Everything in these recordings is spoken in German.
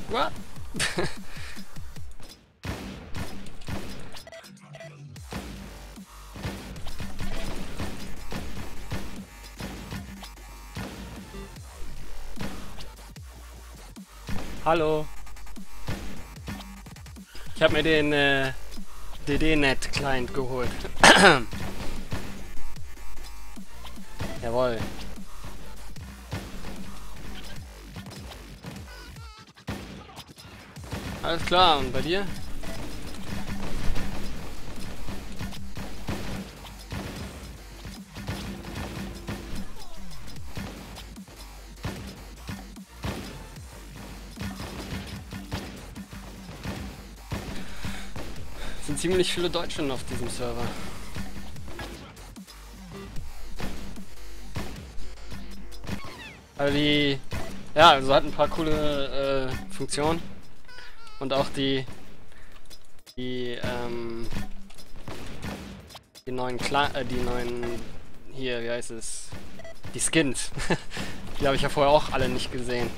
What? Hallo. Ich habe mir den DD-Net Client geholt. Jawohl. Alles klar, und bei dir? Es sind ziemlich viele Deutsche auf diesem Server. Also die... Ja, also hat ein paar coole Funktionen. Und auch die neuen die neuen... Hier, wie heißt es? Die Skins. Die habe ich ja vorher auch alle nicht gesehen.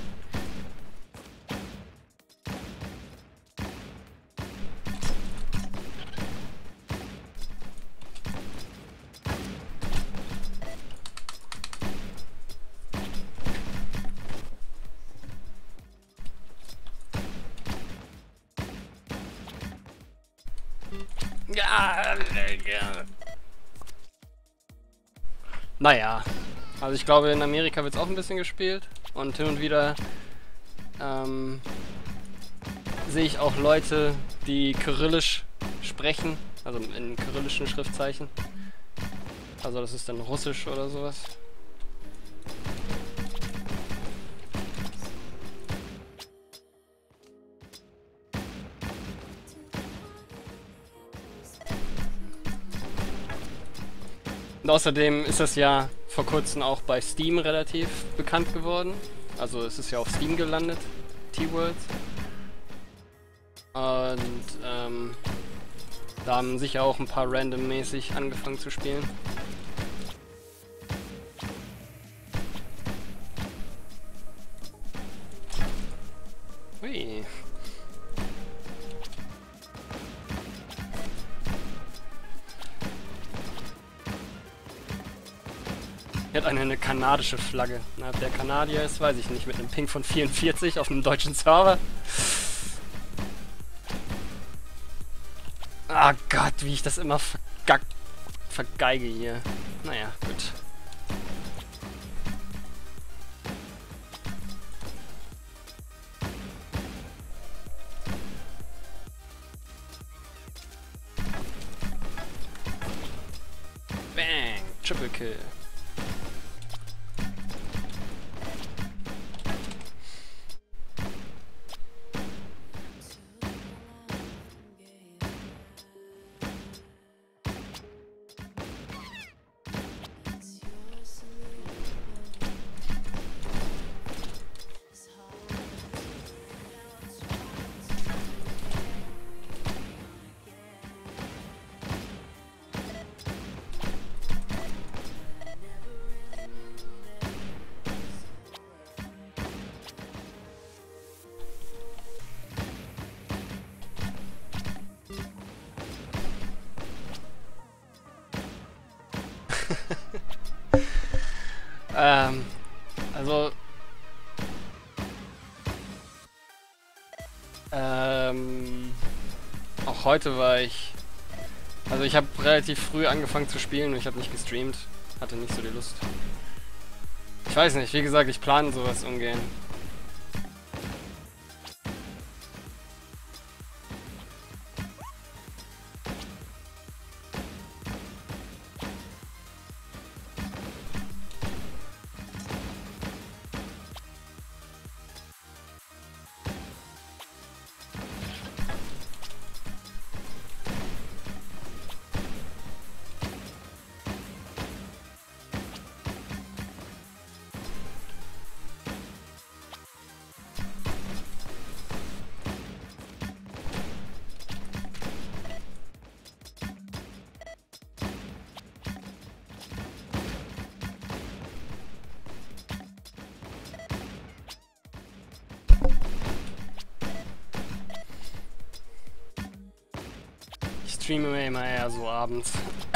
Naja, also ich glaube in Amerika wird es auch ein bisschen gespielt und hin und wieder sehe ich auch Leute, die Kyrillisch sprechen, also in kyrillischen Schriftzeichen. Also das ist dann Russisch oder sowas. Und außerdem ist das ja vor kurzem auch bei Steam relativ bekannt geworden. Also es ist ja auf Steam gelandet, T-Worlds. Und da haben sicher auch ein paar randommäßig angefangen zu spielen. Hui. Hier hat eine kanadische Flagge. Na, ob der Kanadier ist, weiß ich nicht. Mit einem Ping von 44 auf einem deutschen Server. Ah Gott, wie ich das immer vergeige hier. Naja, gut. Bang! Triple Kill. Also auch heute war ich, also ich habe relativ früh angefangen zu spielen und ich habe nicht gestreamt, hatte nicht so die Lust. Ich weiß nicht, wie gesagt, ich plane sowas ungern. streame mir immer eher so abends.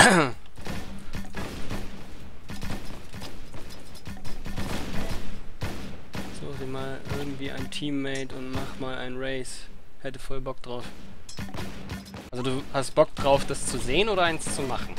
Such dir mal irgendwie ein Teammate und mach mal ein Race. Hätte voll Bock drauf. Also du hast Bock drauf, das zu sehen oder eins zu machen?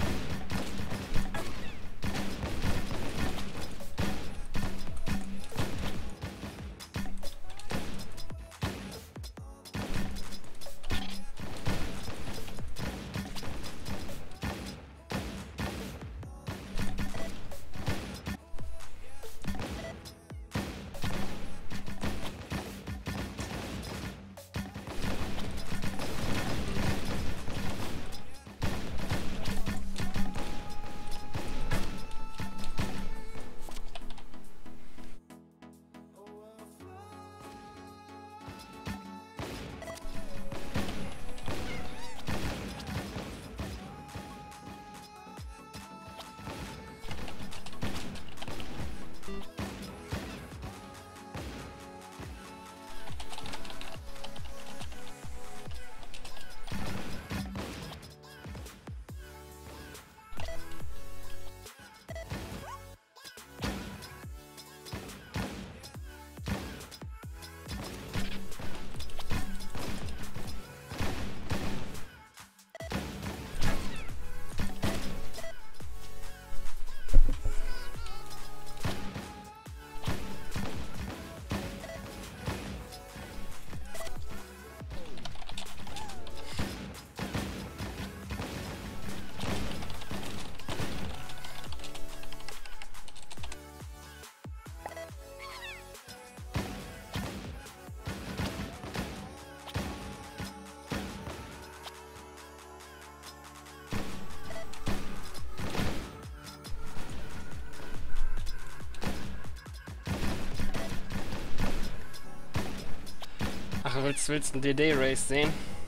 Ach, willst einen DD-Race sehen?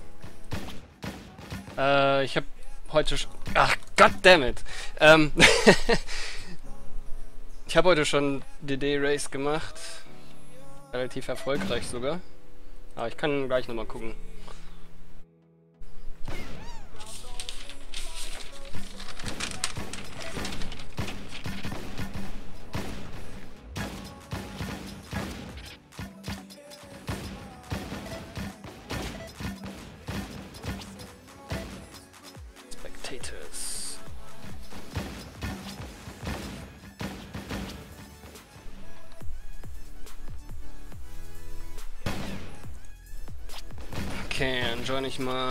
Ich hab heute schon... Ach, goddammit! Ich habe heute schon DD-Race gemacht. Relativ erfolgreich sogar. Aber ich kann gleich nochmal gucken. Spectators. Okay, dann join ich mal.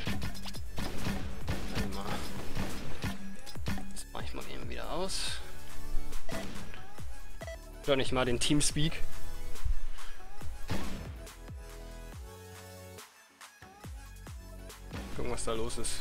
Warte mal. Das mache ich mal eben wieder aus. Join ich mal den Teamspeak. Gucken, was da los ist.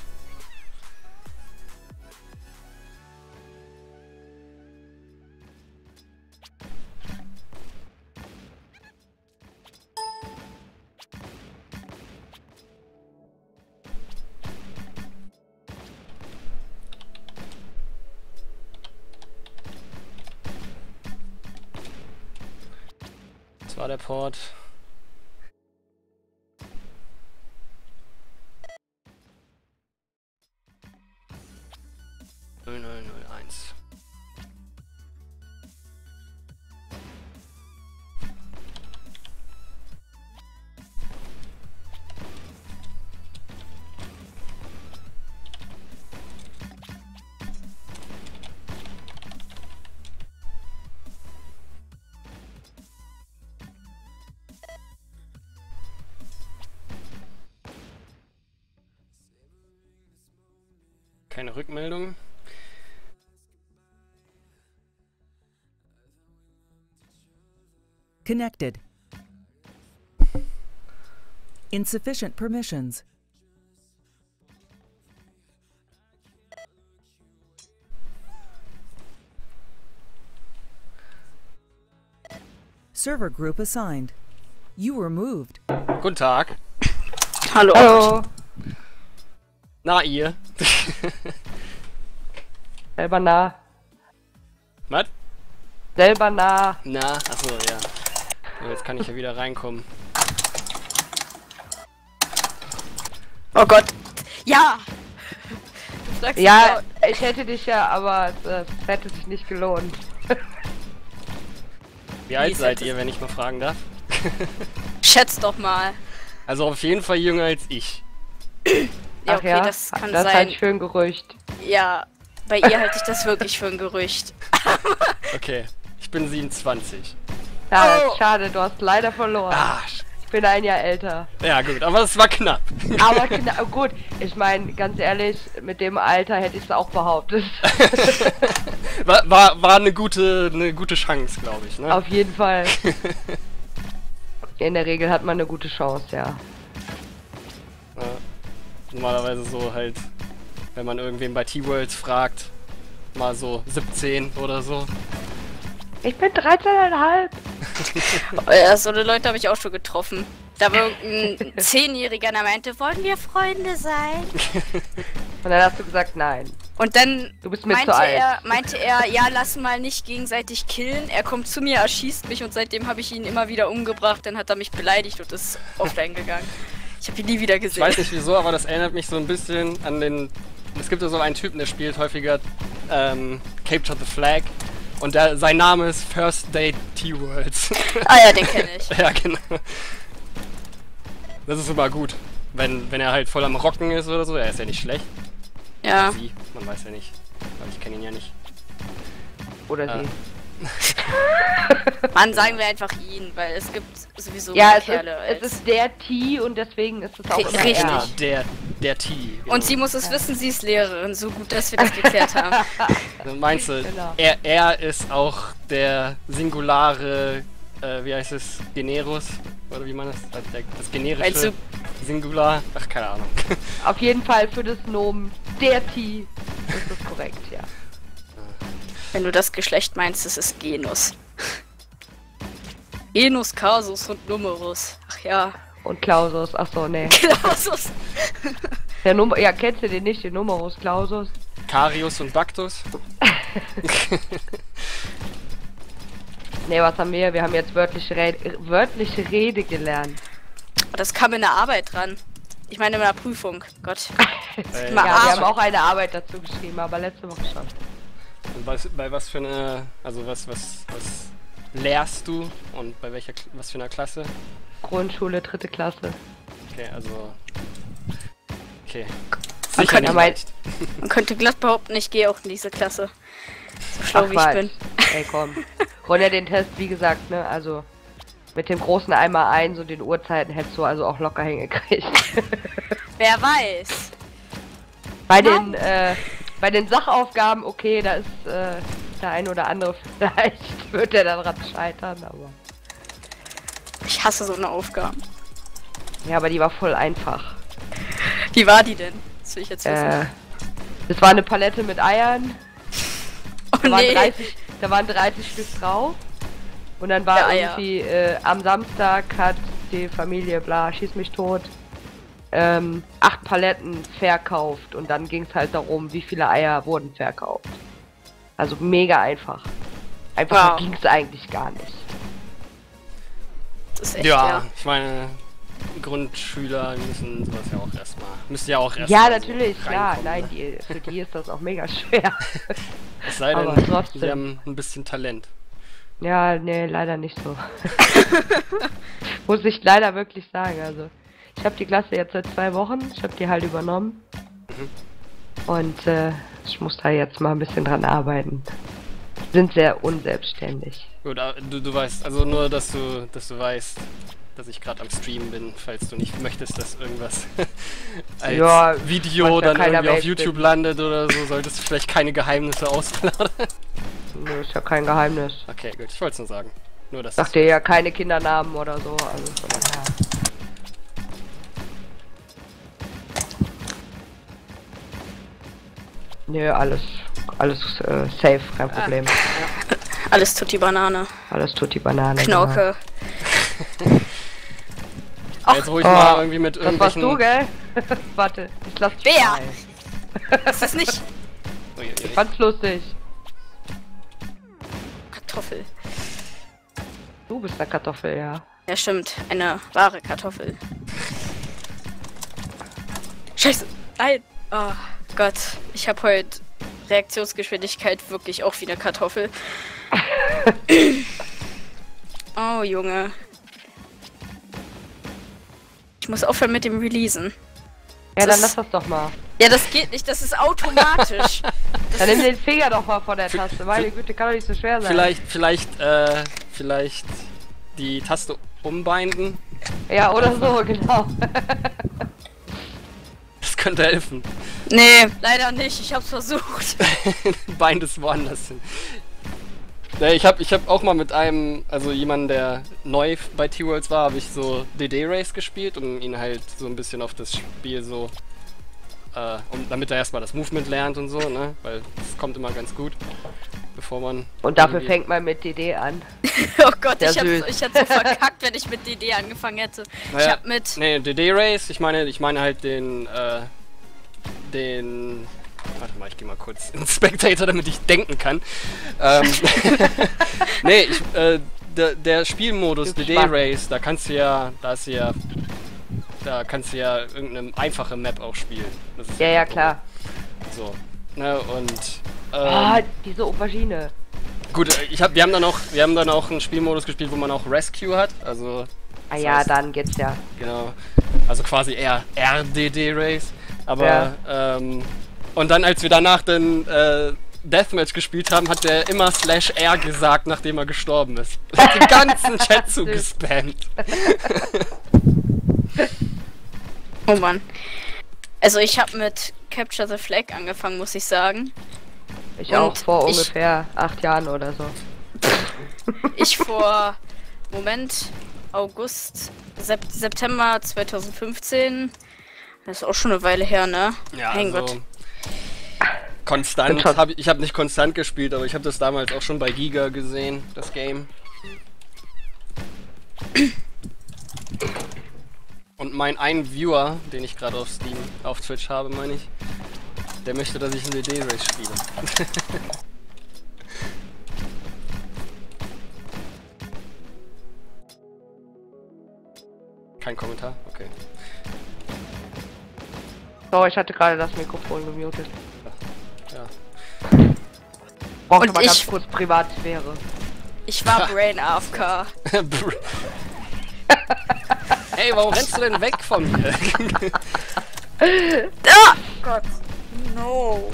Das war der Port. Eins. Keine Rückmeldung. Connected. Insufficient permissions. Server group assigned. You were moved. Guten Tag. Hallo. Hallo. Na, ihr? Selber nah. Was? Selber nah. Na, achso, ja. So, jetzt kann ich ja wieder reinkommen. Oh Gott. Ja. fragst du Ja, ich hätte dich ja, aber es hätte sich nicht gelohnt. Wie alt ist seid das? ihr, wenn ich mal fragen darf? Schätz doch mal. Also auf jeden Fall jünger als ich. Ja, okay, das kann das sein. halt schön Gerücht. Ja, bei ihr halte ich das wirklich für ein Gerücht. Okay, ich bin 27. Ja, Oh. schade, du hast leider verloren. Ah, Ich bin ein Jahr älter. ja gut, aber es war knapp. Aber gut, ich meine, ganz ehrlich, mit dem Alter hätte ich es auch behauptet. war eine gute Chance, glaube ich, ne? Auf jeden Fall. In der Regel hat man eine gute Chance, ja. Ja. Normalerweise so halt, wenn man irgendwen bei T-Worlds fragt, mal so 17 oder so. Ich bin 13,5. Ja, so eine Leute habe ich auch schon getroffen. Da war irgendein 10-Jähriger, der meinte, wollen wir Freunde sein? Und dann hast du gesagt, nein. Und dann Du bist mir zu alt. meinte er, ja, lass mal nicht gegenseitig killen. Er kommt zu mir, erschießt mich und seitdem habe ich ihn immer wieder umgebracht. Dann hat er mich beleidigt und ist offline gegangen. Ich habe ihn nie wieder Ich gesehen. weiß nicht wieso, aber das erinnert mich so ein bisschen an den... Es gibt ja so einen Typen, der spielt häufiger Capture the Flag. Und sein Name ist First Date T-Worlds. Ah ja, den kenne ich. Ja, genau. Das ist immer gut. Wenn er halt voll am Rocken ist oder so. Er ist ja nicht schlecht. Ja. Sie, man weiß ja nicht. Weil ich kenne ihn ja nicht. Oder sie. Mann, sagen wir einfach ihn, weil es gibt sowieso Ja, mehr es Kerle ist der T und deswegen ist es auch immer Richtig. Genau, er. der T. Genau. Und sie muss es wissen, sie ist Lehrerin. So gut, dass wir das geklärt haben. Meinst du, Genau. er ist auch der singulare, wie heißt es, Generus? Oder wie man das? Das generische Meinst du- Singular? Ach, keine Ahnung. Auf jeden Fall für das Nomen der T ist das korrekt, ja. Wenn du das Geschlecht meinst, es ist Genus. Genus, Kasus und Numerus. Ach ja. Und Clausus, achso, nee. Klausus. Ja, kennst du den nicht, den Numerus Clausus? Carius und Bactus? Nee, was haben wir? Wir haben jetzt wörtliche Rede gelernt. Das kam in der Arbeit dran. Ich meine in der Prüfung. Gott. Bei, Mal Ja, wir Arbeit. haben auch eine Arbeit dazu geschrieben, aber letzte Woche schon. bei was für eine, also was lehrst du und bei was für einer Klasse? Grundschule, 3. Klasse. Okay, also... Okay. Man Sicher könnte nicht mal- leicht. Man könnte glatt behaupten, ich gehe auch in diese Klasse. So schlau wie ich Quatsch. bin. Ey, komm. Ronja, den Test, wie gesagt, ne, also mit dem großen Einmal 1 und den Uhrzeiten hättest du also auch locker hingekriegt. Wer weiß. Bei den Sachaufgaben, okay, da ist der ein oder andere vielleicht wird der daran scheitern, aber... Ich hasse so eine Aufgabe. Ja, aber die war voll einfach. Wie war die denn? Das will ich jetzt wissen. Das war eine Palette mit Eiern. Oh Da waren, nee. 30 Stück drauf. Und dann war Ja, Eier. irgendwie, am Samstag hat die Familie, bla, schieß mich tot, 8 Paletten verkauft. Und dann ging es halt darum, wie viele Eier wurden verkauft. Also mega einfach. Einfach Wow. ging es eigentlich gar nicht. Das ist echt, Ja, ja. ich meine, Grundschüler müssen sowas ja auch erstmal. Müsst ja auch erstmal. Ja, so natürlich, klar. reinkommen, Nein, ne? für die ist das auch mega schwer. Es sei aber denn, trotzdem. sie haben ein bisschen Talent. Ja, nee, leider nicht so. Muss ich leider wirklich sagen. Also, ich habe die Klasse jetzt seit 2 Wochen. Ich habe die halt übernommen. Und ich muss da jetzt mal ein bisschen dran arbeiten. Sind sehr unselbstständig. Gut, aber du weißt, also nur, dass du weißt, dass ich gerade am Stream bin, falls du nicht möchtest, dass irgendwas als Ja, Video was ja dann keiner irgendwie auf weiß, YouTube landet oder so, solltest du vielleicht keine Geheimnisse ausplaudern. Nö, ist ja kein Geheimnis. Okay, gut, ich wollte es nur sagen. Nur das. Sagt ihr ja keine Kindernamen oder so. Also von daher. Nö, alles safe, kein Problem. Alles tut die Banane. Alles tut die Banane. Knorke. Ja, jetzt ruhig Oh, mal irgendwie mit Genau. Das warst irgendwelchen... du, gell? Warte, ich lass dich Wer? frei. Das ist nicht Uiuiui. Ich fand's lustig. Kartoffel. Du bist der Kartoffel, ja. Ja, stimmt. Eine wahre Kartoffel. Scheiße. Nein. Oh. Gott, ich habe heute Reaktionsgeschwindigkeit wirklich auch wie eine Kartoffel. Oh, Junge. Ich muss aufhören mit dem Releasen. Ja, Das- dann lass das doch mal. Ja, das geht nicht, das ist automatisch. Dann nimm den Finger doch mal von der Taste. Meine Güte, kann doch nicht so schwer sein. Vielleicht die Taste umbinden. Ja, oder so, genau. Das könnte helfen. Nee, leider nicht, ich hab's versucht. Bind es woanders hin. Nee, ich hab auch mal mit einem, also jemanden, der neu bei T-Worlds war, habe ich so DD Race gespielt, um ihn halt so ein bisschen auf das Spiel so, damit er erstmal das Movement lernt und so, ne? Weil das kommt immer ganz gut, bevor man... Und dafür irgendwie- fängt man mit DD an. Oh Gott, Ja, ich süß. hätte so verkackt, wenn ich mit DD angefangen hätte. Ich Naja, hab mit... Nee, DD Race, ich meine halt den... Warte mal, ich gehe mal kurz in Spectator, damit ich denken kann. Nee, der Spielmodus Gibt's DD Spaß. Race, da kannst du ja irgendeine einfache Map auch spielen. Das ist Ja, klar. So, ne, und Ah, diese Aubergine. gut, wir haben dann auch einen Spielmodus gespielt, wo man auch Rescue hat, also Ah das ja, heißt, dann geht's ja. genau, also quasi eher RDD Race, aber und dann, als wir danach den Deathmatch gespielt haben, hat der immer /R gesagt, nachdem er gestorben ist. Hat den ganzen Chat zugespammt. Oh Mann. Also ich habe mit Capture the Flag angefangen, muss ich sagen. Ich auch Und vor ich- ungefähr 8 Jahren oder so. Ich vor... Moment... August... September 2015... Das ist auch schon eine Weile her, ne? Ja, Mein also Gott. konstant Schon- ich habe nicht konstant gespielt, aber ich habe das damals auch schon bei Giga gesehen, das Game. Und mein ein Viewer, den ich gerade auf Twitch habe, meine ich, der möchte, dass ich ein DD Race spiele. Kein Kommentar? Okay. So, ich hatte gerade das Mikrofon gemutet. Ja. Brauchte Und mal ganz ich- kurz Privatsphäre. Ich war Brain AFK. Ey, warum rennst du denn weg von mir? Ah! Gott. No.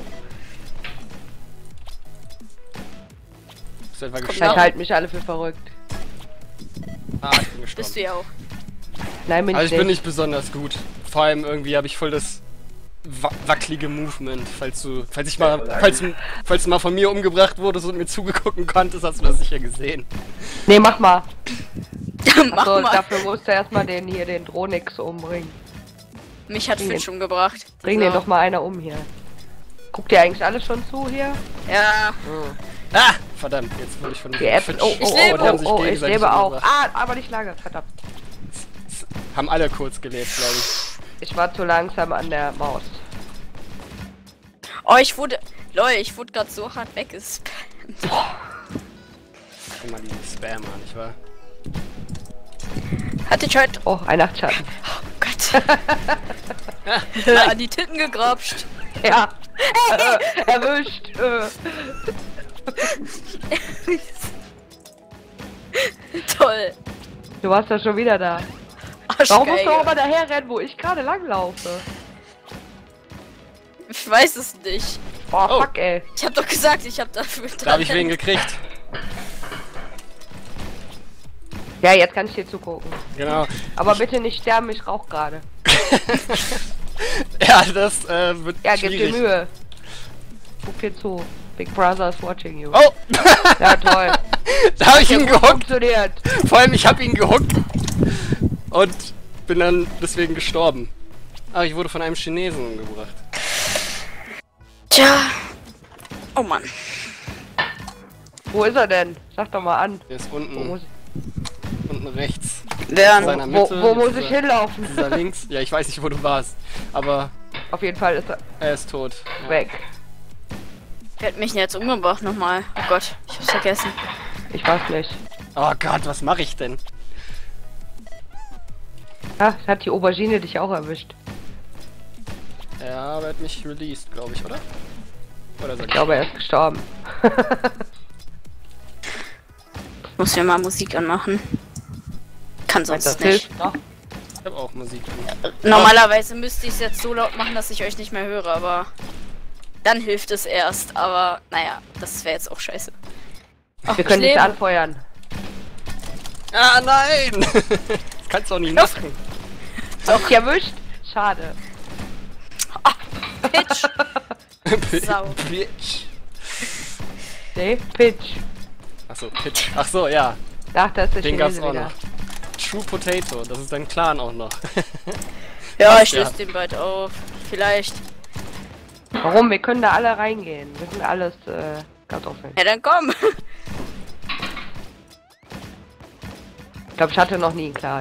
Bist du etwa Ich gestorben? halten mich alle für verrückt. Ah, ich bin gestorben. Bist du ja auch. Nein, bin Also ich ich bin nicht. nicht besonders gut. Vor allem irgendwie habe ich voll das wackelige Movement. Falls du mal von mir umgebracht wurdest und mir zugegucken konntest, hast du das sicher gesehen. Nee, mach mal. Mach So, mal. dafür musst du erstmal den Dronix umbringen. Mich hat Bring Fitch den- umgebracht. Bring den doch mal einer um hier. Guckt ihr eigentlich alle schon zu hier? Ja. Ah! Verdammt, jetzt wurde ich von Die Apps. Oh, Ich oh, lebe. oh, Die haben sich oh, ich gegenseitig lebe auch. umgebracht. Ah, aber nicht lange, verdammt. Haben alle kurz gelebt, glaube ich. Ich war zu langsam an der Maus. Oh, ich wurde gerade so hart weggespammt. Immer diesen Spammer, nicht wahr? Hatte ich heute... Oh, ein Nachtschatten. Oh Gott. An die Titten gegrapscht. Ja. Erwischt. Toll. Du warst ja schon wieder da. Warum musst du Arschgeige. aber daher rennen, wo ich gerade langlaufe? Ich weiß es nicht. Boah, Oh. fuck, ey. Ich hab doch gesagt, ich hab dafür... Da habe ich wen gekriegt. Ja, jetzt kann ich dir zugucken. Genau. Aber bitte nicht sterben, ich rauch gerade. Ja, das wird Ja, gib dir schwierig. Mühe. Guck dir zu. Big Brother is watching you. Oh! Ja, toll. Da habe ich ihn Gut gehuckt. funktioniert. Vor allem, ich habe ihn gehuckt. Und bin dann deswegen gestorben. Aber ich wurde von einem Chinesen umgebracht. Tja. Oh Mann. Wo ist er denn? Sag doch mal an. Der ist Wo muss, unten rechts. Wer? In seiner wo, Mitte. wo muss dieser- ich hinlaufen? Dieser links. Ja, ich weiß nicht, wo du warst. Aber Auf jeden Fall ist er er ist tot. Ja. weg. Wer hat mich denn jetzt umgebracht nochmal? Oh Gott, ich hab's vergessen. Ich weiß nicht. Oh Gott, was mache ich denn? Ah, hat die Aubergine dich auch erwischt. Ja, aber er hat mich released, glaube ich, oder? Oder Ich glaube, er ist gestorben. Muss mir mal Musik anmachen. Kann Das sonst nicht. hilft noch. Ich habe auch Musik an. Normalerweise müsste ich es jetzt so laut machen, dass ich euch nicht mehr höre, aber dann hilft es erst. Aber naja, das wäre jetzt auch scheiße. Ach, Wir können dich lebe. anfeuern. Ah, nein! Das kannst du auch nicht machen. Doch, erwischt? Schade. Pitch! Sau. Bitch. Nee, Pitch. Achso, Pitch. Achso, ja. Ach, das ist der Den gab's Chinese auch wieder. noch. True Potato, das ist dein Clan auch noch. Ja, ich Ja. löse den bald auf. Vielleicht. Warum? Wir können da alle reingehen. Wir sind alles Kartoffeln. Ja, dann komm. Ich glaube, ich hatte noch nie einen Clan.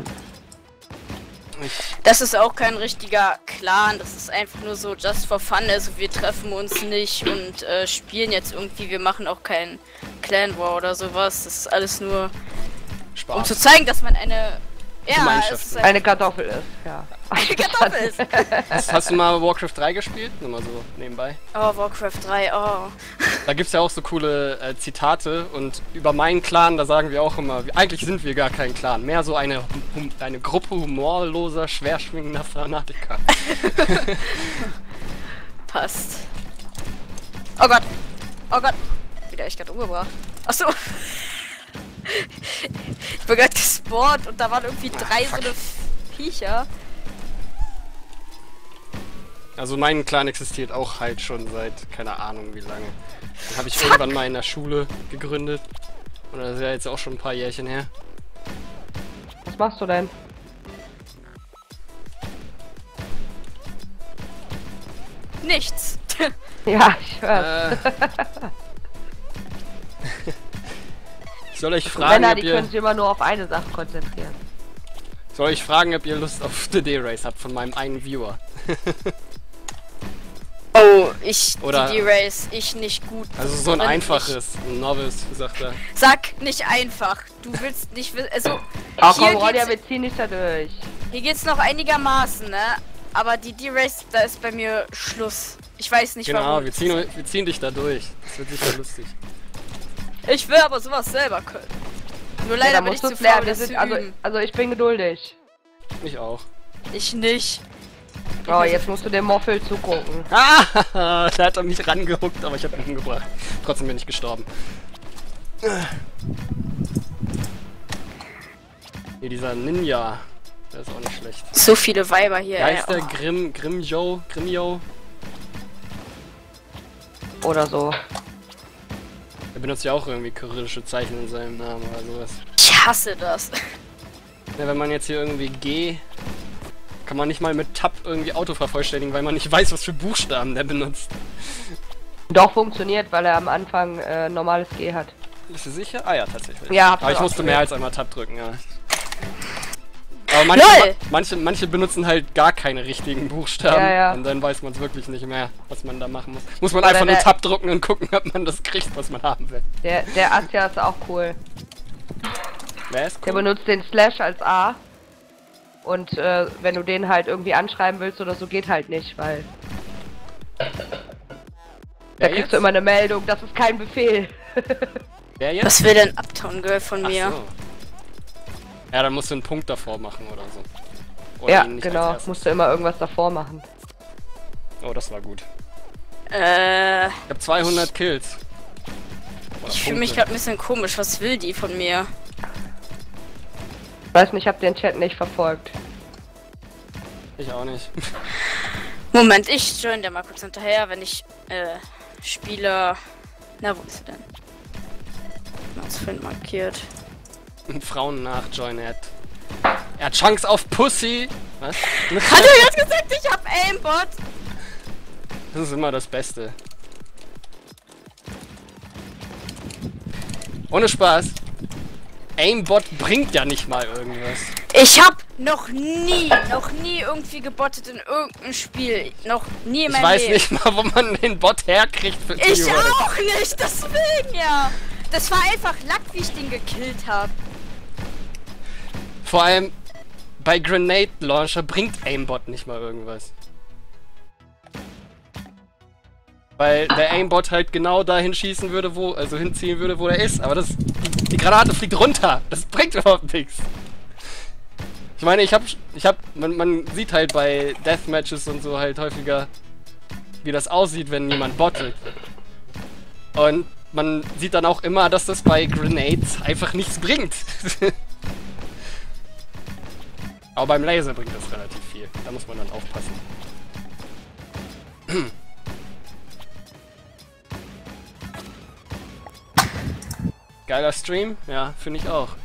Das ist auch kein richtiger Clan, das ist einfach nur so just for fun, also wir treffen uns nicht und spielen jetzt irgendwie, wir machen auch kein Clan War oder sowas, das ist alles nur, Spaß. um zu zeigen, dass man eine, ja, Gemeinschaft es ist Eine Kartoffel ist, ja. eine Kartoffel ist. Hast du mal Warcraft 3 gespielt? Nur mal so nebenbei. Oh, Warcraft 3, oh. Da gibt's ja auch so coole Zitate und über meinen Clan, da sagen wir auch immer, eigentlich sind wir gar kein Clan, mehr so eine Gruppe humorloser, schwerschwingender Fanatiker. Passt. Oh Gott, oh Gott, wieder ich gerade umgebracht. Achso. Ich bin gerade gespawnt und da waren irgendwie drei so eine Viecher. Also mein Clan existiert auch halt schon seit keine Ahnung wie lange. Den habe ich irgendwann mal in der Schule gegründet. Und das ist ja jetzt auch schon ein paar Jährchen her. Was machst du denn? Nichts. Ja, ich höre. Soll ich fragen, Männer, ob die ihr, können sich immer nur auf eine Sache konzentrieren. soll ich fragen, ob ihr Lust auf The Day Race habt von meinem einen Viewer? Oh, ich, Oder- die D-Race, ich nicht gut. Also so ein Und einfaches, ein Novice, sagt er. Sag nicht einfach. Du willst nicht, also Ach hier komm, Ronja, geht's, wir ziehen nicht da durch. hier geht's noch einigermaßen, ne? Aber die D-Race, da ist bei mir Schluss. Ich weiß nicht Genau, warum. wir ziehen dich da durch. Das wird sicher lustig. Ich will aber sowas selber können. Nur Ja, leider da bin ich musst zu du lernen. faul, Wir das zu sind, also, üben. also ich bin geduldig. Ich auch. Ich nicht. Oh, jetzt musst du dem Moffel zugucken. Ah, da hat er mich rangehuckt, aber ich habe ihn umgebracht. Trotzdem bin ich gestorben. Hier, dieser Ninja. Der ist auch nicht schlecht. So viele Weiber hier, Wie heißt ey. der? Grimjo? Oder so. Der benutzt ja auch irgendwie kyrillische Zeichen in seinem Namen oder sowas. Ich hasse das. Ja, wenn man jetzt hier irgendwie G... Kann man nicht mal mit Tab irgendwie Auto vervollständigen, weil man nicht weiß, was für Buchstaben der benutzt. Doch funktioniert, weil er am Anfang normales G hat. Bist du sicher? Ah ja, tatsächlich. Ja, hab aber ich ich auch musste gesehen. mehr als einmal Tab drücken, ja. Aber LOL! manche benutzen halt gar keine richtigen Buchstaben. Ja, ja. Und dann weiß man es wirklich nicht mehr, was man da machen muss. Muss man Oder einfach nur der- Tab drücken und gucken, ob man das kriegt, was man haben will. Der Asja ist auch cool. Wer ist Der cool? benutzt den Slash als A. Und wenn du den halt irgendwie anschreiben willst oder so, geht halt nicht, weil da Wer kriegst jetzt? du immer eine Meldung, das ist kein Befehl. Wer jetzt? Was will denn Uptown Girl von Ach mir? so. Ja, dann musst du einen Punkt davor machen oder so. Oder Ja, ihn nicht als genau. erstes. Musst du immer irgendwas davor machen. Oh, das war gut. Ich Ich hab 200 Kills. Oder fühle mich Punkte. gerade ein bisschen komisch. Was will die von mir? Ich weiß nicht, ich hab den Chat nicht verfolgt. Ich auch nicht. Moment, ich join der mal kurz hinterher, wenn ich Spieler. Na, wo ist er denn? Als Freund markiert. Frauen nach Join Ad. Er hat Chance auf Pussy. Was? Hat er jetzt gesagt, ich hab Aimbot? Das ist immer das Beste. Ohne Spaß. Aimbot bringt ja nicht mal irgendwas. Ich hab noch nie irgendwie gebottet in irgendeinem Spiel. Noch nie in Ich meinem weiß Leben. nicht mal, wo man den Bot herkriegt für Ich Keyword. auch nicht, deswegen ja. Das war einfach Lack, wie ich den gekillt hab. Vor allem bei Grenade Launcher bringt Aimbot nicht mal irgendwas. Weil der Aimbot halt genau dahin schießen würde, wo, also hinziehen würde, wo er ist. Aber die Granate fliegt runter. Das bringt überhaupt nichts. Ich meine, man sieht halt bei Deathmatches und so halt häufiger, wie das aussieht, wenn jemand bottet. Und man sieht dann auch immer, dass das bei Grenades einfach nichts bringt. Aber beim Laser bringt das relativ viel. Da muss man dann aufpassen. Geiler Stream? Ja, finde ich auch.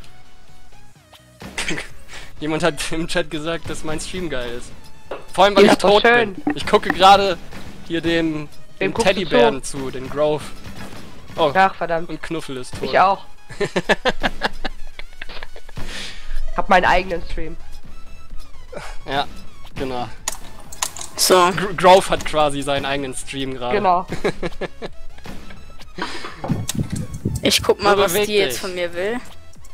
Jemand hat im Chat gesagt, dass mein Stream geil ist. Vor allem, weil ich tot bin. Ich gucke gerade hier dem Teddybären zu, den Grove. Oh, ach verdammt. Und Knuffel ist tot. Ich auch. Hab meinen eigenen Stream. Ja, genau. So. Grove hat quasi seinen eigenen Stream gerade. Genau. Ich guck mal, So, was beweg die jetzt dich. von mir will.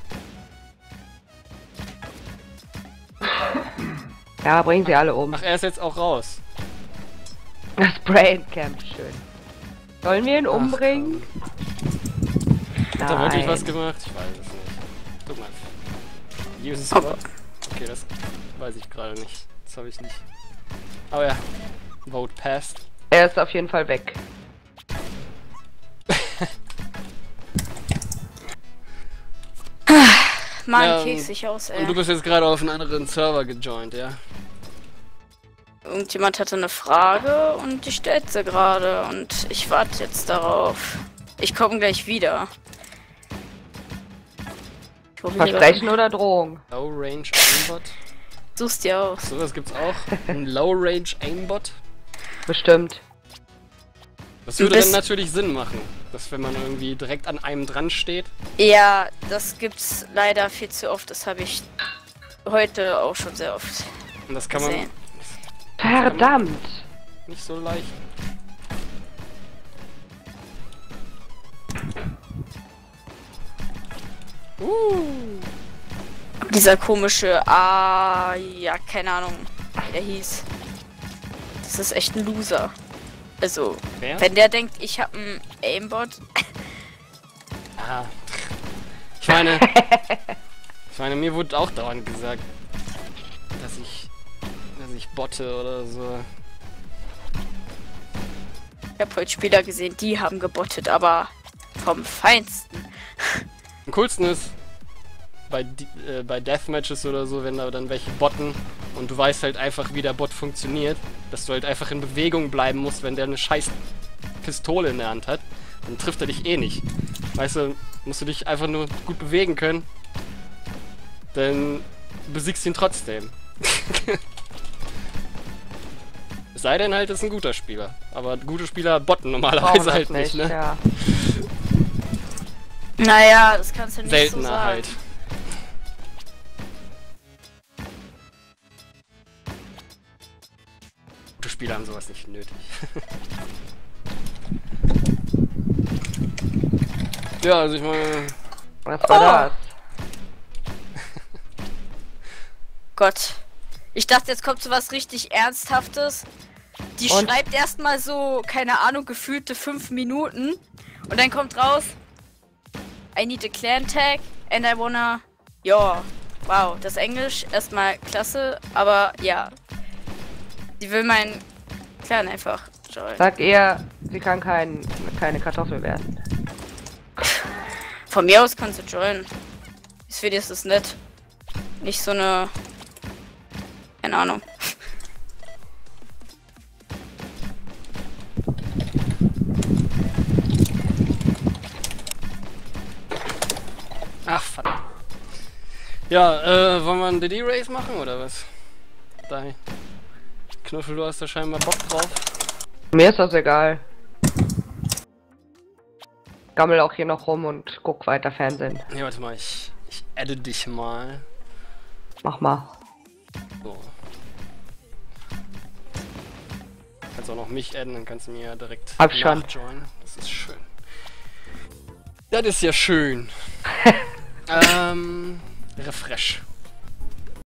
Ja, bringen sie alle um. Ach, er ist jetzt auch raus. Das Brain Camp, schön. Sollen wir ihn umbringen? Hat er wirklich was gemacht? Ich weiß es nicht. Guck mal. Use Spot. Okay, das weiß ich gerade nicht. Das habe ich nicht. Aber ja. Vote passed. Er ist auf jeden Fall weg. Mann, Ja, keks sich aus, ey. Und du bist jetzt gerade auf einen anderen Server gejoint, ja? Irgendjemand hatte eine Frage und die stellt sie gerade und ich warte jetzt darauf. Ich komme gleich wieder. Versprechen oder Drohung? Low Range Aimbot. Such's dir aus. So, das gibt's auch. Ein Low Range Aimbot. Bestimmt. Das würde dann natürlich Sinn machen, dass wenn man irgendwie direkt an einem dran steht. Ja, das gibt's leider viel zu oft. Das habe ich heute auch schon sehr oft Und das kann man gesehen. Verdammt! nicht so leicht. Dieser komische, ja, keine Ahnung, wie der hieß. Das ist echt ein Loser. Also, Wer? wenn der denkt, ich habe einen Aimbot. Ah. Ich meine, mir wurde auch dauernd gesagt, dass ich botte oder so. Ich habe heute Spieler gesehen, die haben gebottet, aber vom Feinsten. Am coolsten ist bei Deathmatches oder so, wenn da dann welche botten und du weißt halt einfach, wie der Bot funktioniert, dass du halt einfach in Bewegung bleiben musst, wenn der eine scheiß Pistole in der Hand hat, dann trifft er dich eh nicht. Weißt du, musst du dich einfach nur gut bewegen können, dann besiegst du ihn trotzdem. Es sei denn halt, ist ein guter Spieler. Aber gute Spieler botten normalerweise halt nicht, ne? Ja. Naja, das kannst du nicht Seltener so sagen. halt. Gute Spieler haben sowas nicht nötig. Ja, also ich meine... Was war das? Gott. Ich dachte, jetzt kommt so was richtig Ernsthaftes. Die Und? schreibt erstmal so, keine Ahnung, gefühlte 5 Minuten. Und dann kommt raus, I need a clan tag and I wanna... Ja, wow, das Englisch erstmal klasse, aber ja. Sie will meinen Clan einfach joinen. Sag ihr, sie kann keine Kartoffel werden. Von mir aus kannst du joinen. Ich finde, das ist nett. Nicht so eine... Keine Ahnung. Ach, verdammt. Ja, wollen wir einen DD-Race machen, oder was? Da. Knuffel, du hast da scheinbar Bock drauf. Mir ist das egal. Gammel auch hier noch rum und guck weiter Fernsehen. Nee, warte mal, ich adde dich mal. Mach mal. So. Kannst auch noch mich adden, dann kannst du mir ja direkt Hab schon. nachjoinen. Das ist schön. Das ist ja schön. Refresh.